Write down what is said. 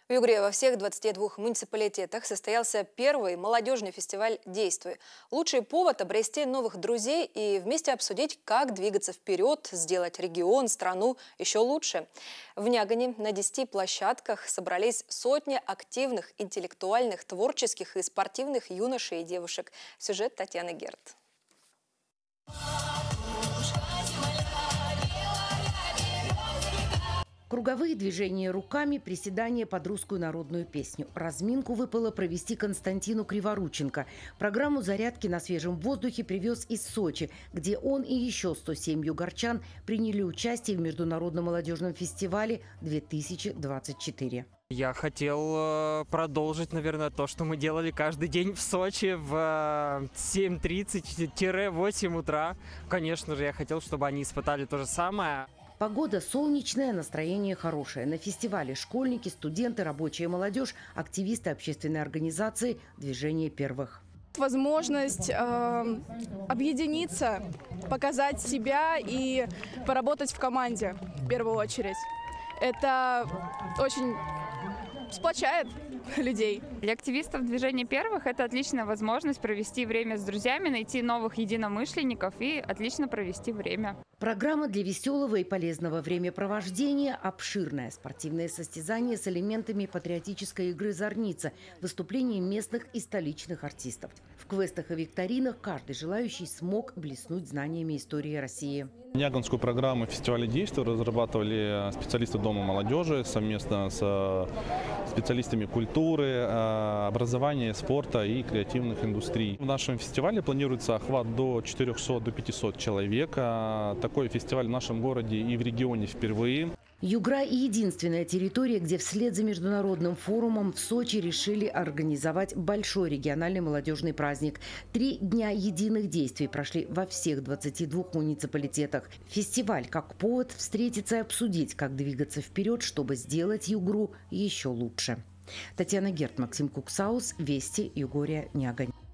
В Югре во всех 22 муниципалитетах состоялся первый молодежный фестиваль «Действуй». Лучший повод обрести новых друзей и вместе обсудить, как двигаться вперед, сделать регион, страну еще лучше. В Нягане на 10 площадках собрались сотни активных, интеллектуальных, творческих и спортивных юношей и девушек. Сюжет Татьяны Герд. Круговые движения руками, приседания под русскую народную песню. Разминку выпало провести Константину Криворученко. Программу зарядки на свежем воздухе привез из Сочи, где он и еще 107 югорчан приняли участие в Международном молодежном фестивале 2024. Я хотел продолжить, наверное, то, что мы делали каждый день в Сочи в 7:30-8 утра. Конечно же, я хотел, чтобы они испытали то же самое. Погода солнечная, настроение хорошее. На фестивале школьники, студенты, рабочая молодежь, активисты общественной организации «Движение первых». Возможность объединиться, показать себя и поработать в команде в первую очередь. Это очень сплочает людей. Для активистов движения первых это отличная возможность провести время с друзьями, найти новых единомышленников и отлично провести время. Программа для веселого и полезного времяпровождения обширная. Спортивные состязания с элементами патриотической игры «Зорница», выступления местных и столичных артистов. В квестах и викторинах каждый желающий смог блеснуть знаниями истории России. Няганскую программу фестиваля «Действуй» разрабатывали специалисты Дома молодежи совместно с специалистами культуры, образования, спорта и креативных индустрий. В нашем фестивале планируется охват до 400-500 человек. Такой фестиваль в нашем городе и в регионе впервые. Югра – единственная территория, где вслед за международным форумом в Сочи решили организовать большой региональный молодежный праздник. 3 дня единых действий прошли во всех 22 муниципалитетах. Фестиваль как повод встретиться и обсудить, как двигаться вперед, чтобы сделать Югру еще лучше. Татьяна Герд, Максим Куксаус, Вести, Югория, Нягань.